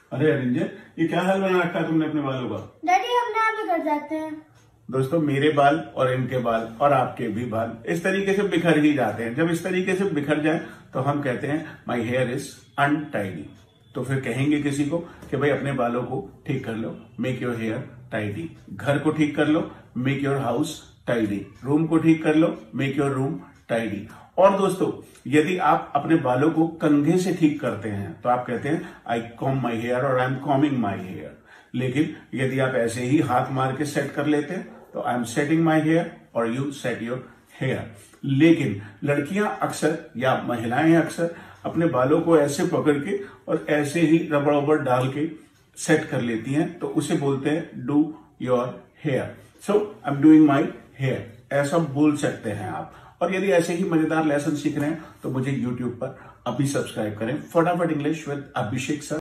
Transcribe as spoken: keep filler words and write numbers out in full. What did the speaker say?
अरे अरिंजे, ये क्या हाल बना रखा है तुमने अपने बालों का? डैडी अपने आप ही कर जाते हैं। दोस्तों, मेरे बाल और इनके बाल और आपके भी बाल इस तरीके से बिखर ही जाते हैं। जब इस तरीके से बिखर जाए तो हम कहते हैं माई हेयर इज अनटाइडी। तो फिर कहेंगे किसी को कि भाई अपने बालों को ठीक कर लो, मेक योर हेयर टाइडी। घर को ठीक कर लो, make your house tidy. Room को ठीक कर लो, मेक योर रूम टाइडी। और दोस्तों, यदि आप अपने बालों को कंघे से ठीक करते हैं तो आप कहते हैं आई कॉम माई हेयर और I am combing my hair. लेकिन यदि आप ऐसे ही हाथ मार के सेट कर लेते हैं तो I am setting my hair और यू सेट योर हेयर। लेकिन लड़कियां अक्सर या महिलाएं अक्सर अपने बालों को ऐसे पकड़ के और ऐसे ही रबड़ रबड़ डाल के सेट कर लेती हैं, तो उसे बोलते हैं do your hair. So I am doing my hair, ऐसा बोल सकते हैं आप। और यदि ऐसे ही मजेदार लेसन सीख रहे हैं तो मुझे यूट्यूब पर अभी सब्सक्राइब करें, फटाफट इंग्लिश विद अभिषेक सर।